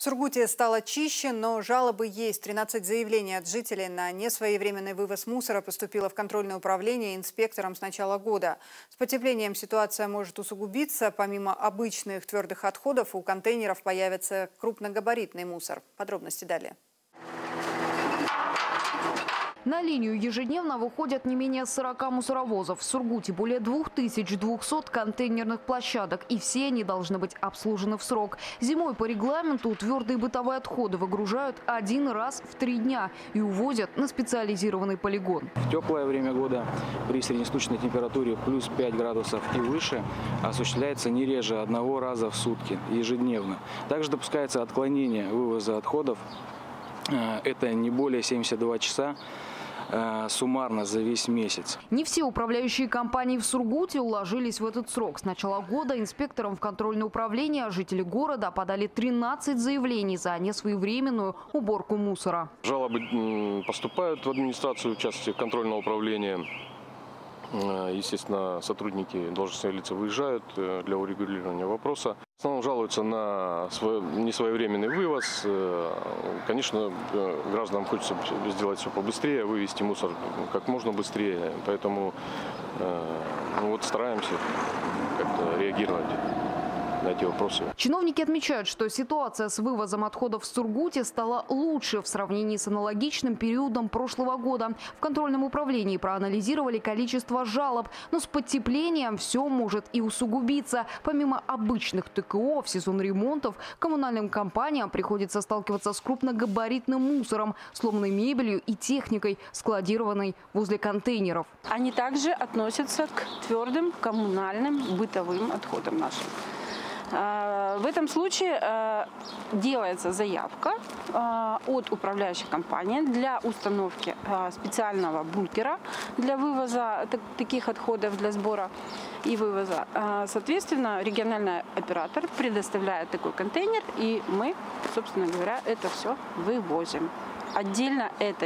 В Сургуте стало чище, но жалобы есть. 13 заявлений от жителей на несвоевременный вывоз мусора поступило в контрольное управление инспекторам с начала года. С потеплением ситуация может усугубиться. Помимо обычных твердых отходов у контейнеров появится крупногабаритный мусор. Подробности далее. На линию ежедневно выходят не менее 40 мусоровозов. В Сургуте более 2200 контейнерных площадок. И все они должны быть обслужены в срок. Зимой по регламенту твердые бытовые отходы выгружают один раз в 3 дня и увозят на специализированный полигон. В теплое время года при среднесуточной температуре плюс 5 градусов и выше осуществляется не реже одного раза в сутки ежедневно. Также допускается отклонение вывоза отходов. Это не более 72 часа. Суммарно за весь месяц. Не все управляющие компании в Сургуте уложились в этот срок. С начала года инспекторам в контрольное управление жители города подали 13 заявлений за несвоевременную уборку мусора. Жалобы поступают в администрацию, в частности контрольного управления. Естественно, сотрудники, должностные лица выезжают для урегулирования вопроса. В основном жалуются на несвоевременный вывоз. Конечно, гражданам хочется сделать все побыстрее, вывести мусор как можно быстрее. Поэтому стараемся как-то реагировать на эти вопросы. Чиновники отмечают, что ситуация с вывозом отходов в Сургуте стала лучше в сравнении с аналогичным периодом прошлого года. В контрольном управлении проанализировали количество жалоб, но с потеплением все может и усугубиться. Помимо обычных ТКО в сезон ремонтов коммунальным компаниям приходится сталкиваться с крупногабаритным мусором, сломанной мебелью и техникой, складированной возле контейнеров. Они также относятся к твердым коммунальным бытовым отходам нашим. В этом случае делается заявка от управляющей компании для установки специального бункера для вывоза таких отходов, для сбора и вывоза. Соответственно, региональный оператор предоставляет такой контейнер, и мы, собственно говоря, это все вывозим. Отдельно это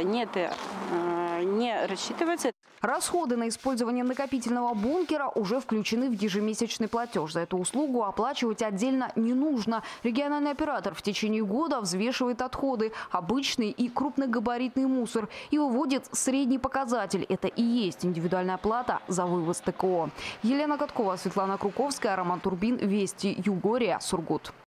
не рассчитывается. Расходы на использование накопительного бункера уже включены в ежемесячный платеж. За эту услугу оплачивать отдельно не нужно. Региональный оператор в течение года взвешивает отходы, обычный и крупногабаритный мусор, и выводит средний показатель. Это и есть индивидуальная плата за вывоз ТКО. Елена Каткова, Светлана Круковская, Роман Турбин, Вести, Югория, Сургут.